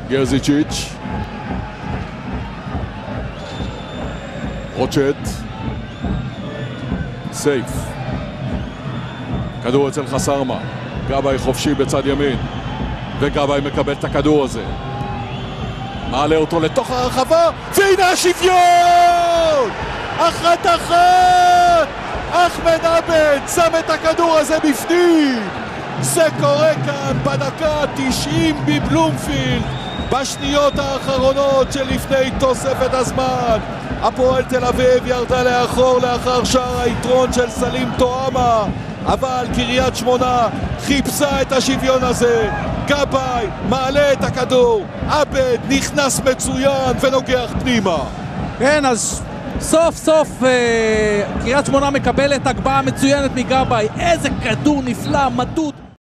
גרזיצ'יץ', רוטשט, סייף, כדור אצל חסרמה, גבאי חופשי בצד ימין, וגבאי מקבל את הכדור הזה, מעלה אותו לתוך הרחבה, והנה השוויון! 1-1! אחמד עבד שם את הכדור הזה בפנים. זה קורה כאן בדקה 90 בבלומפילד, בשניות האחרונות שלפני תוספת הזמן. הפועל תל אביב ירדה לאחור לאחר שער היתרון של סלים טועמה, אבל קריית שמונה חיפשה את השוויון הזה. גבאי מעלה את הכדור, עבד נכנס מצוין ונוגח פנימה. כן, אז סוף סוף קריית שמונה מקבלת הגבהה מצוינת מגבאי. איזה כדור נפלא, מדוד,